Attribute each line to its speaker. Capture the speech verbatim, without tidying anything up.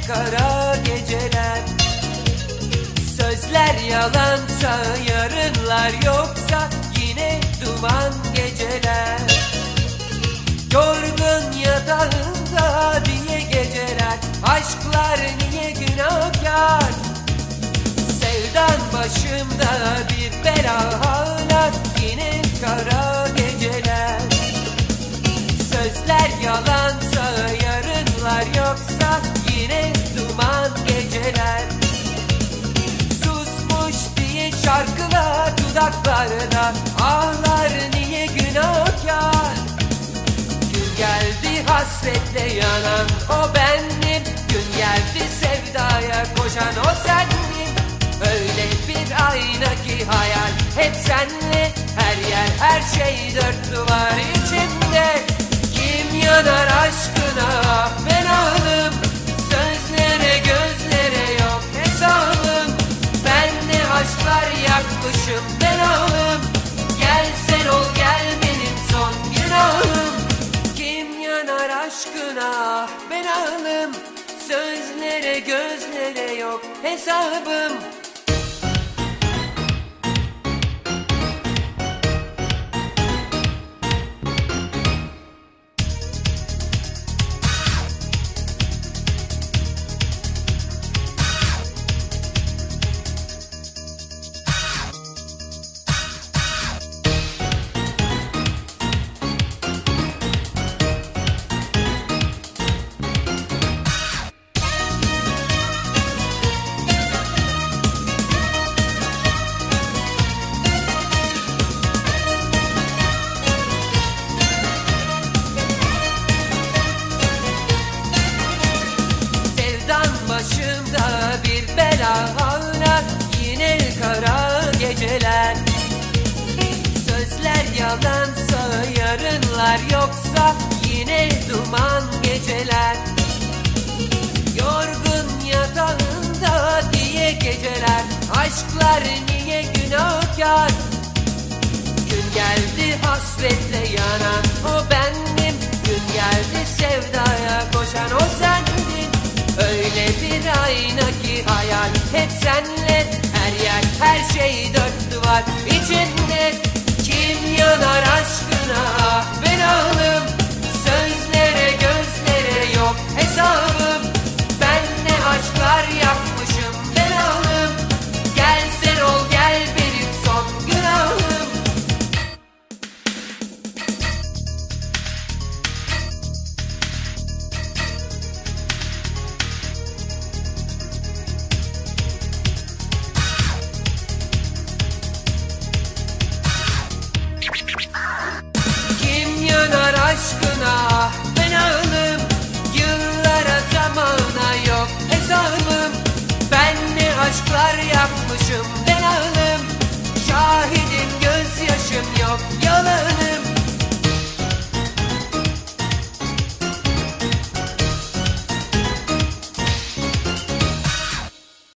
Speaker 1: kara geceler. Sözler yalansa, yarınlar yoksa yine duman geceler. Yorgun yatağında diye geceler, aşklar niye günahkar? Sevdan başımda bir bela ağlar, yine kara geceler. Sözler yalansa, yarınlar yoksa yine duman geceler. Susmuş diye şarkılar dudaklarına, ağlar niye günahkar? Gün geldi hasretle yanan o bendim, gün geldi sevdaya koşan o sendin. Öyle bir ayna ki hayal hep senle, her yer her şey dört duvar içinde. Kim yanar aşkına ben ağlım, sözlere gözlere yok hesabım. Ben ne aşklar yakmışım ben ağlım, gel sen ol gel benim son günahım. Kim yanar aşkına ben ağlım, sözlere gözlere yok hesabım. Başımda bir bela ağlar, yine kara geceler. Sözler yalansa, yarınlar yoksa yine duman geceler. Yorgun yatağında diye geceler, aşklar niye günahkar? Gün geldi hasretle yanan o bendim, gün geldi sevdaya koşan o sendin. Öyle bir ayna ki hayal hep senle, her yer her şey dört duvar içinde. Kim yanar aşkına ben ağlım, sözlere gözlere yok hesabım. Ben ne aşklar yapmışım ben ağlım, gel sen ol gel benim son günahım. Aşkına ben ağlım, yıllara zamana yok hesabım. Ben ne aşklar yapmışım